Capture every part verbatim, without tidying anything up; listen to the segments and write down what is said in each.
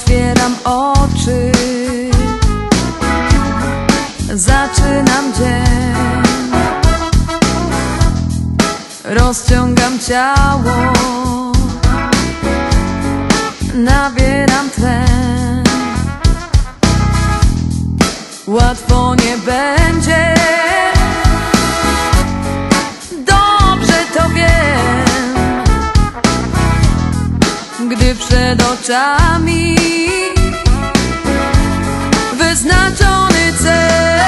Otwieram oczy, zaczynam dzień, rozciągam ciało, nabieram tlen. Łatwo nie będzie, dobrze to wiem, gdy przed oczami wyznaczony cel.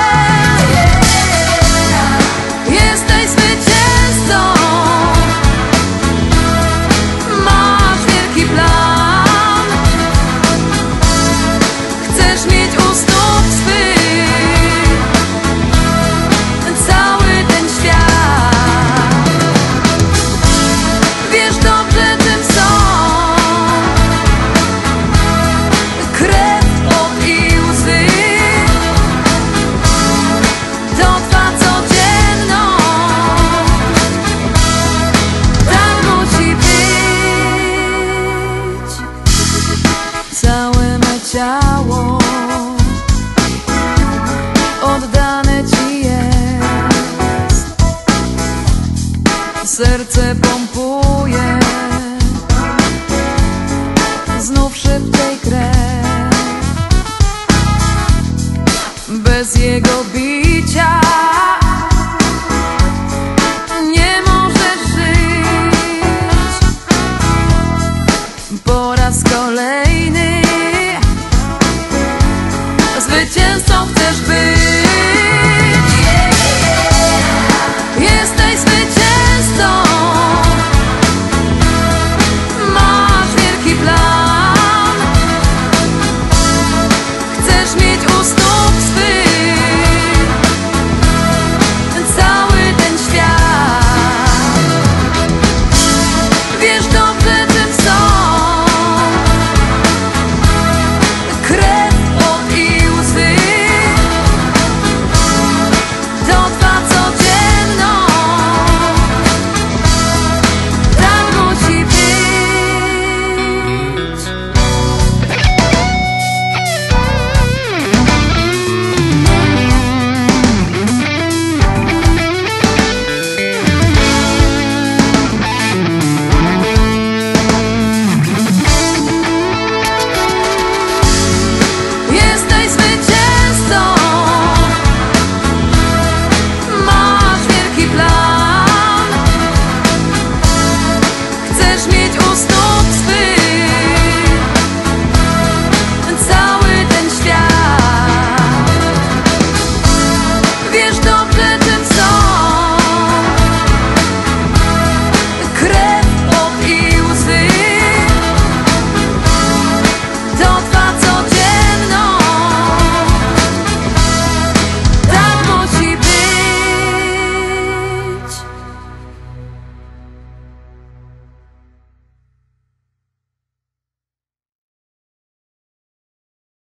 Jesteś zwycięzcą, masz wielki plan, chcesz mieć u stóp swych cały ten świat. Wiesz dobrze, czym są krew, pot i łzy. To twa codzienność, tak musi być. Całe me ciało oddane ci jest, serce pomyślne